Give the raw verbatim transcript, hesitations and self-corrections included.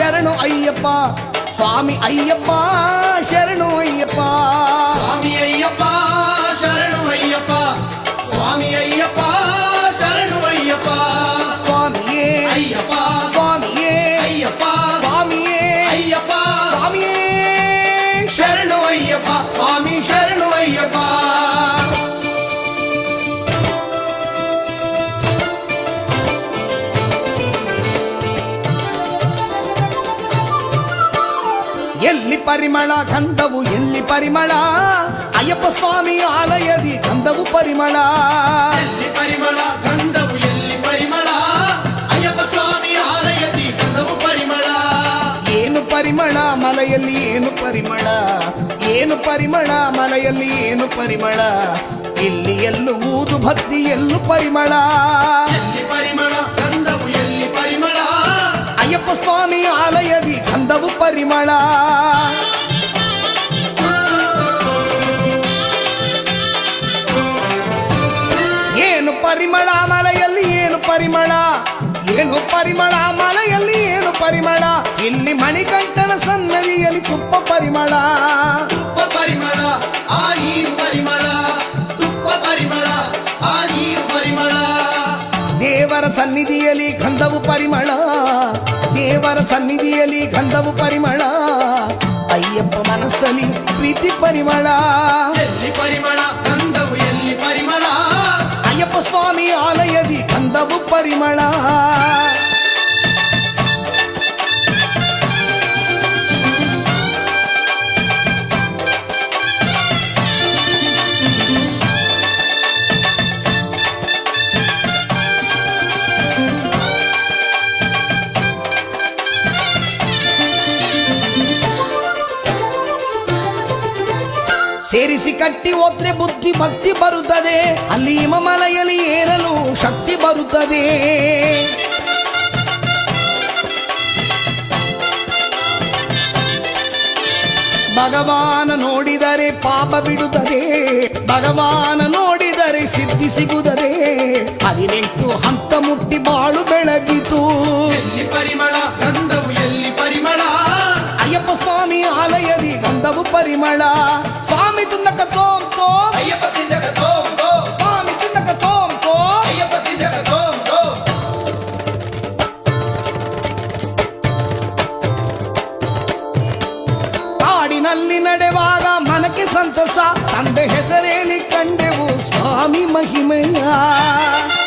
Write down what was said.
ಶರಣು ಅಯ್ಯಪ್ಪ ಸ್ವಾಮಿ ಅಯ್ಯಪ್ಪ ಶರಣು ಅಯ್ಯಪ್ಪ ಸ್ವಾಮಿ ಅಯ್ಯಪ್ಪ ಶರಣು ಅಯ್ಯಪ್ಪ ಸ್ವಾಮಿ ಅಯ್ಯಪ್ಪ ಶರಣು ಅಯ್ಯಪ್ಪ ಸ್ವಾಮಿಯೇ ಅಯ್ಯಪ್ಪ ಸ್ವಾಮಿಯೇ ಅಯ್ಯಪ್ಪ ಸ್ವಾಮಿಯೇ ಅಯ್ಯಪ್ಪ ಸ್ವಾಮಿಯೇ ಶರಣು ಅಯ್ಯಪ್ಪ ಸ್ವಾಮಿ ಶರಣು ಅಯ್ಯಪ್ಪ ಎಲ್ಲಿ ಪರಿಮಳ ಗಂಧವು ಎಲ್ಲಿ ಪರಿಮಳ ಅಯ್ಯಪ್ಪ ಸ್ವಾಮಿ ಆಲಯದಿ ಗಂಧವು ಪರಿಮಳ ಎಲ್ಲಿ ಪರಿಮಳ ಗಂಧವು ಎಲ್ಲಿ ಪರಿಮಳ ಅಯ್ಯಪ್ಪ ಸ್ವಾಮಿ ಆಲಯದಿ ಗಂಧವು ಪರಿಮಳ ಏನು ಪರಿಮಳ ಮಲೆಯಲ್ಲಿ ಏನು ಪರಿಮಳ ಏನು ಪರಿಮಳ ಮಲೆಯಲ್ಲಿ ಏನು ಪರಿಮಳ ಇಲ್ಲಿ ಎಲ್ಲೂ ಊದು ಭಕ್ತಿ ಎಲ್ಲೂ ಪರಿಮಳ ಎಲ್ಲಿ ಪರಿಮಳ ಗಂಧವು ಎಲ್ಲಿ ಪರಿಮಳ ಅಯ್ಯಪ್ಪ ಸ್ವಾಮಿ ಆಲಯದಿ ಗಂಧವು ಪರಿಮಳ ಏನು ಪರಿಮಳ ಮಲೆಯಲ್ಲಿ ಏನು ಪರಿಮಳ ಏನು ಪರಿಮಳ ಮಲೆಯಲ್ಲಿ ಏನು ಪರಿಮಳ ಇಲ್ಲಿ ಮಣಿಕಂಠನ ಸನ್ನದಿಯಲ್ಲಿ ತುಪ್ಪ ಪರಿಮಳ ತುಪ್ಪ ಪರಿಮಳ ಆ ನೀರು ಪರಿಮಳ ತುಪ್ಪ ಪರಿಮಳ ಆ ನೀರು ಪರಿಮಳ ದೇವರ ಸನ್ನಿಧಿಯಲ್ಲಿ ಗಂಧವು ಪರಿಮಳ ದೇವರ ಸನ್ನಿಧಿಯಲ್ಲಿ ಗಂಧವು ಪರಿಮಳ ಅಯ್ಯಪ್ಪ ಮನಸ್ಸಲ್ಲಿ ಪ್ರೀತಿ ಪರಿಮಳ ಎಲ್ಲಿ ಪರಿಮಳ ಗಂಧವು ಎಲ್ಲಿ ಪರಿಮಳ ಅಯ್ಯಪ್ಪ ಸ್ವಾಮಿ ಆಲಯದಿ ಗಂಧವು ಪರಿಮಳ ಸೇರಿಸಿ ಕಟ್ಟಿ ಹೋದ್ರೆ ಬುದ್ಧಿ ಭಕ್ತಿ ಬರುತ್ತದೆ ಅಲ್ಲಿ ಹಿಮಮಲೆಯಲ್ಲಿ ಏರಲು ಶಕ್ತಿ ಬರುತ್ತದೆ ಭಗವಾನ ನೋಡಿದರೆ ಪಾಪ ಬಿಡುತ್ತದೆ ಭಗವಾನ ನೋಡಿದರೆ ಸಿದ್ಧಿ ಸಿಗುತ್ತದೆ ಹದಿನೆಂಟು ಹಂತ ಮುಟ್ಟಿ ಬಾಳು ಬೆಳಗಿತು ಎಲ್ಲಿ ಪರಿಮಳ ಗಂಧವು ಎಲ್ಲಿ ಪರಿಮಳ ಅಯ್ಯಪ್ಪ ಸ್ವಾಮಿ ಆಲಯದಿ ಗಂಧವು ಪರಿಮಳ ಸ್ವಾಮಿ ತಿಂದಕ ತೋಂ ತೋಂ ಅಯ್ಯಪ್ಪ ತಿಂದಕ ತೋಂ ತೋಂ ಸ್ವಾಮಿ ತಿಂದಕ ತೋಂ ತೋಂ ಅಯ್ಯಪ್ಪ ತಿಂದಕ ತೋಂ ತೋಂ ಕಾಡಿನಲ್ಲಿ ನಡೆವಾಗ ಮನಕ್ಕೆ ಸಂತಸ ತಂದೆ ಹೆಸರೇಲಿ ಕಂಡೆವು ಸ್ವಾಮಿ ಮಹಿಮೆಯ